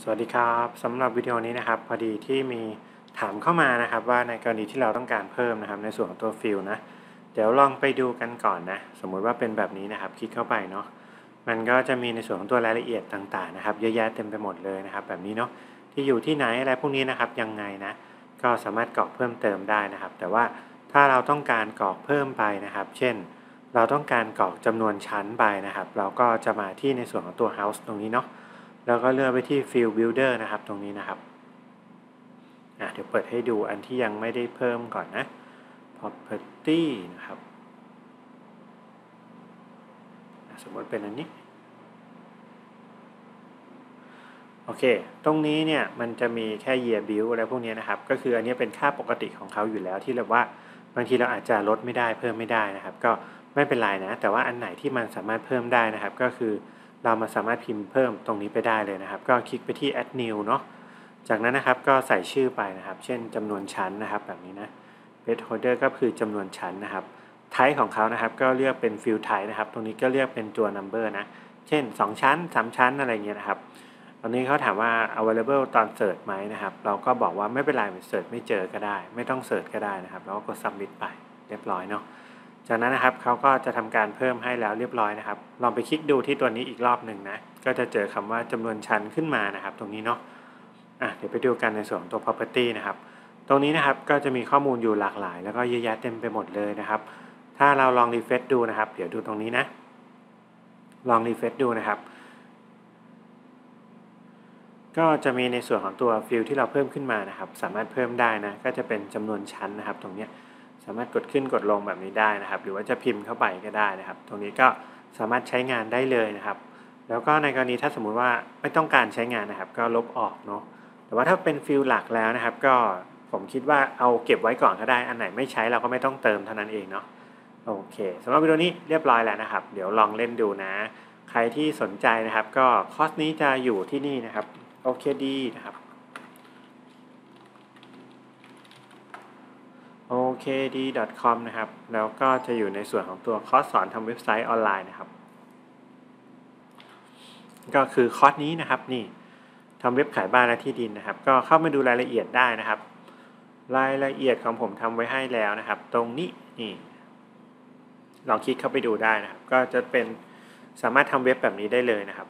สวัสดีครับสำหรับวิดีโอนี้นะครับพอดีที่มีถามเข้ามานะครับว่าในกรณีที่เราต้องการเพิ่มนะครับในส่วนของตัวฟิลนะเดี๋ยวลองไปดูกันก่อนนะสมมุติว่าเป็นแบบนี้นะครับคลิกเข้าไปเนาะมันก็จะมีในส่วนของตัวรายละเอียดต่างๆนะครับเยอะแยะเต็มไปหมดเลยนะครับแบบนี้เนาะที่อยู่ที่ไหนอะไรพวกนี้นะครับยังไงนะก็สามารถกรอกเพิ่มเติมได้นะครับแต่ว่าถ้าเราต้องการกรอกเพิ่มไปนะครับเช่นเราต้องการกรอกจำนวนชั้นไปนะครับเราก็จะมาที่ในส่วนของตัว house ตรงนี้เนาะแล้วก็เลือกไปที่ Field Builder นะครับตรงนี้นะครับเดี๋ยวเปิดให้ดูอันที่ยังไม่ได้เพิ่มก่อนนะ Property นะครับสมมติเป็นอันนี้โอเคตรงนี้เนี่ยมันจะมีแค่ Year Build อะไรพวกนี้นะครับก็คืออันนี้เป็นค่าปกติของเขาอยู่แล้วที่เราว่าบางทีเราอาจจะลดไม่ได้เพิ่มไม่ได้นะครับก็ไม่เป็นไรนะแต่ว่าอันไหนที่มันสามารถเพิ่มได้นะครับก็คือเรามาสามารถพิมพ์เพิ่มตรงนี้ไปได้เลยนะครับก็คลิกไปที่ Add New เนาะจากนั้นนะครับก็ใส่ชื่อไปนะครับเช่นจำนวนชั้นนะครับแบบนี้นะ Page Holder ก็คือจำนวนชั้นนะครับ Type ของเขานะครับก็เลือกเป็น Field Type นะครับตรงนี้ก็เลือกเป็นตัว Number นะเช่น2ชั้น3ชั้นอะไรเงี้ยนะครับตอนนี้เขาถามว่า available ตอนเสิร์ชไหมนะครับเราก็บอกว่าไม่เป็นไรเสิร์ชไม่เจอก็ได้ไม่ต้องเสิร์ชก็ได้นะครับแล้วก็กด submit ไปเรียบร้อยเนาะจากนั้นนะครับเขาก็จะทำการเพิ่มให้แล้วเรียบร้อยนะครับลองไปคลิกดูที่ตัวนี้อีกรอบหนึ่งนะก็จะเจอคำว่าจำนวนชั้นขึ้นมานะครับตรงนี้เนาะเดี๋ยวไปดูกันในส่วนของตัว property นะครับตรงนี้นะครับก็จะมีข้อมูลอยู่หลากหลายแล้วก็เยอะแยะเต็มไปหมดเลยนะครับถ้าเราลองรีเฟรชดูนะครับเดี๋ยวดูตรงนี้นะลองรีเฟรชดูนะครับก็จะมีในส่วนของตัวฟิลที่เราเพิ่มขึ้นมานะครับสามารถเพิ่มได้นะก็จะเป็นจำนวนชั้นนะครับตรงนี้สามารถกดขึ้นกดลงแบบนี้ได้นะครับหรือว่าจะพิมพ์เข้าไปก็ได้นะครับตรงนี้ก็สามารถใช้งานได้เลยนะครับแล้วก็ในกรณีถ้าสมมุติว่าไม่ต้องการใช้งานนะครับก็ลบออกเนาะแต่ว่าถ้าเป็นฟิลหลักแล้วนะครับก็ผมคิดว่าเอาเก็บไว้ก่อนก็ได้อันไหนไม่ใช้เราก็ไม่ต้องเติมเท่านั้นเองเนาะโอเคสำหรับวิดีโอนี้เรียบร้อยแล้วนะครับเดี๋ยวลองเล่นดูนะใครที่สนใจนะครับก็คอร์สนี้จะอยู่ที่นี่นะครับโอเคดีนะครับokd.com นะครับแล้วก็จะอยู่ในส่วนของตัวคอร์สสอนทำเว็บไซต์ออนไลน์นะครับก็คือคอร์สนี้นะครับนี่ทำเว็บขายบ้านและที่ดินนะครับก็เข้ามาดูรายละเอียดได้นะครับรายละเอียดของผมทำไว้ให้แล้วนะครับตรงนี้นี่ลองคลิกเข้าไปดูได้นะครับก็จะเป็นสามารถทำเว็บแบบนี้ได้เลยนะครับ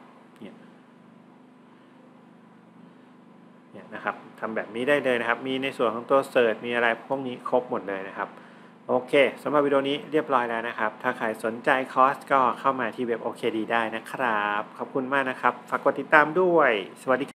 นะครับทำแบบนี้ได้เลยนะครับมีในส่วนของตัวเสิร์ชมีอะไรพวกนี้ครบหมดเลยนะครับโอเคสำหรับวิดีโอนี้เรียบร้อยแล้วนะครับถ้าใครสนใจคอร์สก็เข้ามาที่เว็บ OKD ได้นะครับขอบคุณมากนะครับฝากกดติดตามด้วยสวัสดี